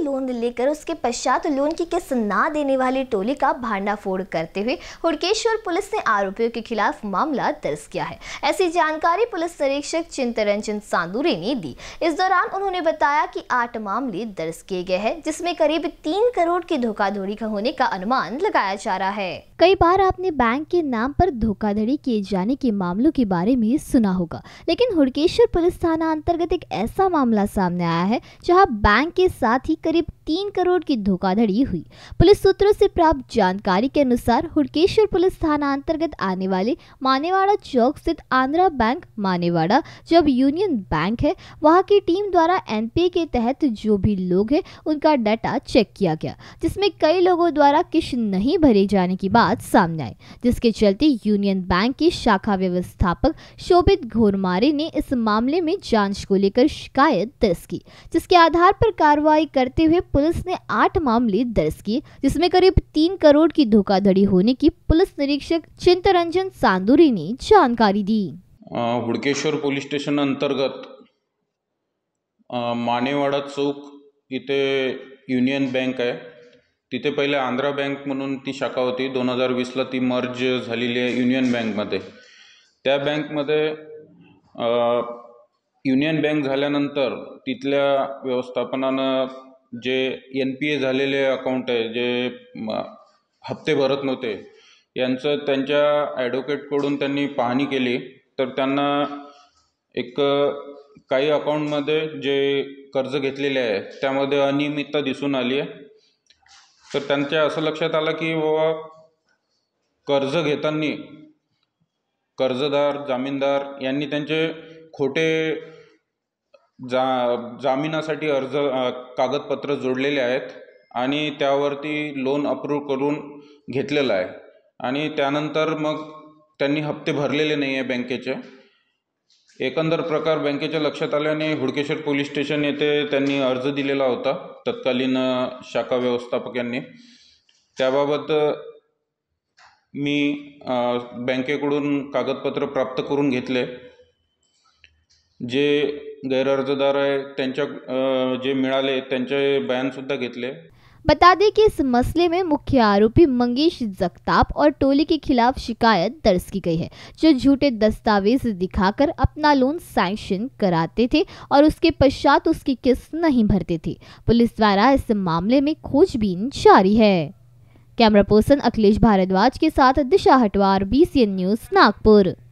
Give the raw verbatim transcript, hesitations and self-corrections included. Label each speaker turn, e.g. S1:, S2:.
S1: Loan लेकर उसके पश्चात लोन की किस्त ना देने वाली टोली का भांडाफोड़ करते हुए हुड़केश्वर पुलिस ने आरोपियों के खिलाफ मामला दर्ज किया है। ऐसी जानकारी पुलिस निरीक्षक चिंतरंजन सांदुरे ने दी। इस दौरान उन्होंने बताया कि आठ मामले दर्ज किए गए हैं, जिसमें करीब तीन करोड़ की धोखाधड़ी होने का अनुमान लगाया जा रहा है।
S2: कई बार आपने बैंक के नाम पर धोखाधड़ी किए जाने के मामलों के बारे में सुना होगा, लेकिन हुड़केश्वर पुलिस थाना अंतर्गत एक ऐसा मामला सामने आया है जहां बैंक के साथ ही करीब तीन करोड़ की धोखाधड़ी हुई। पुलिस सूत्रों से प्राप्त जानकारी के अनुसार हुड़केश्वर पुलिस थाना अंतर्गत आने वाले मानेवाड़ा चौक स्थित आंध्रा बैंक मानेवाड़ा, जब यूनियन बैंक है, वहां की टीम द्वारा एनपीए के तहत जो भी लोग हैं उनका डाटा चेक किया गया, जिसमें कई लोगों द्वारा किस्त नहीं भरे जाने की बात सामने आई, जिसके चलते यूनियन बैंक के शाखा व्यवस्थापक शोभित घोरमारे ने इस मामले में जांच को लेकर शिकायत दर्ज की, जिसके आधार पर कार्रवाई करते हुए पुलिस ने आठ मामले दर्ज किए, जिसमें करीब तीन करोड़ की धोखाधड़ी होने की पुलिस निरीक्षक चिंतरंजन सांदुरे ने जानकारी दी।
S3: हुड़केश्वर पोलीस स्टेशन अंतर्गत मानेवाड़ा चौक इथे युनियन बँक आहे। तिथे पहिले आंध्रा बँक म्हणून ती शाखा होती। दोन हजार वीसला ती मर्ज झालेली आहे युनियन बँकमध्ये। त्या बँकमध्ये युनियन बँक झाल्यानंतर तिथल्या व्यवस्थापनानं जे एन पी ए झालेले अकाउंट आहे, जे हप्ते भरत नव्हते, यांचं त्यांच्या ॲडव्होकेटकडून त्यांनी पाहणी केली, तर त्यांना एक काही अकाउंटमध्ये जे कर्ज घेतलेले आहे त्यामध्ये अनियमितता दिसून आली आहे। तर त्यांच्या असं लक्षात आलं की बाबा कर्ज घेताना कर्जदार जामीनदार यांनी त्यांचे खोटे जा जामिनासाठी अर्ज कागदपत्र जोडलेले आहेत आणि त्यावरती लोन अप्रूव्ह करून घेतलेलं आहे आणि त्यानंतर मग त्यांनी हप्ते भरलेले नाही आहे बँकेचे। एकंदर प्रकार बँकेच्या लक्षात आल्याने हुड़केश्वर पोलीस स्टेशन येथे त्यांनी अर्ज दिलेला होता तत्कालीन शाखा व्यवस्थापक यांनी। त्याबाबत मी बँकेकडून कागदपत्र प्राप्त करून घेतले। जे गैरअर्जदार आहे त्यांच्या जे मिळाले त्यांचे बयान सुद्धा घेतले।
S2: बता दें कि इस मसले में मुख्य आरोपी मंगेश जगताप और टोली के खिलाफ शिकायत दर्ज की गई है, जो झूठे दस्तावेज दिखाकर अपना लोन सैंक्शन कराते थे और उसके पश्चात उसकी किस्त नहीं भरते थे। पुलिस द्वारा इस मामले में खोजबीन जारी है। कैमरा पर्सन अखिलेश भारद्वाज के साथ Disha Hatwar, B C N news, Nagpur.